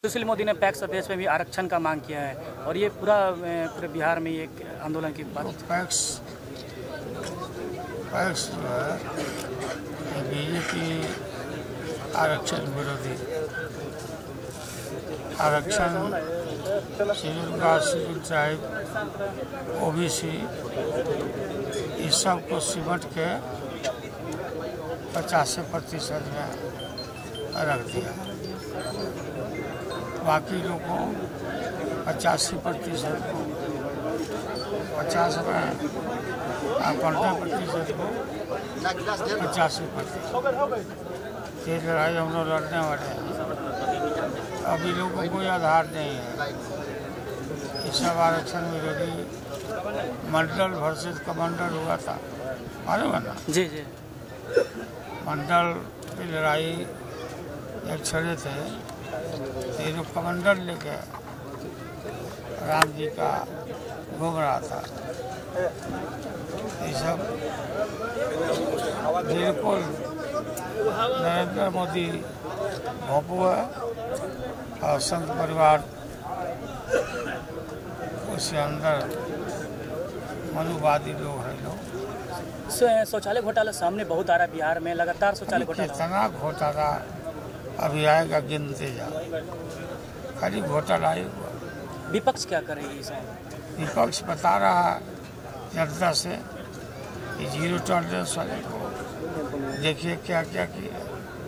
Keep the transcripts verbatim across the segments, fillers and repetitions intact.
सुशील मोदी ने पैक्स अध्यक्ष में भी आरक्षण का मांग किया है और ये पूरा पूरे बिहार में एक आंदोलन की बात। तो पैक्स पैक्स जो है बीजेपी आरक्षण विरोधी आरक्षण schedule caste, schedule tribe, OBC इस सब को सिमट के पचासी प्रतिशत में रख दिया। बाकी लोग को पचासी प्रतिशत को पचास में पंद्रह प्रतिशत को पचासी प्रतिशत ये लड़ाई हम लोग लड़ने वाले हैं। अभी लोगों को कोई आधार नहीं है। इस सब आरक्षण विरोधी मंडल वर्सेस कमंडल हुआ था, मालूम है ना? जी जी। मंडल की लड़ाई एक छड़े थे, ये जो कमंडल लेके राम जी का घूम रहा था, ये सब बिल्कुल नरेंद्र मोदी भोपू है और संघ परिवार उसके अंदर मनुवादी लोग हैं। लोग शौचालय घोटाला सामने बहुत आ रहा है बिहार में, लगातार शौचालय घोटाला। कितना घोटाला अभी आएगा गिनते जा, खाली घोटाला ही हुआ। विपक्ष क्या करेगी इसमें? विपक्ष बता रहा है जनता से कि जीरो टॉलरेंस वाले को देखिए क्या क्या किया,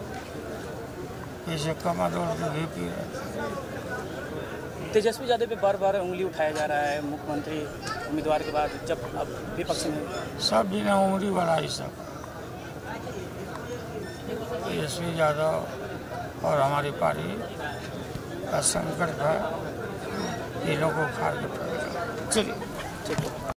जैसे कमर और भी पी रहे थे। तेजस्वी यादव पे बार बार उंगली उठाया जा रहा है मुख्यमंत्री उम्मीदवार के बाद, जब अब विपक्ष में सब बिना उंगली वाला ही सब। तेजस्वी यादव और हमारी पार्टी का संकट है, इन लोगों को खार के पड़ेगा। चलिए।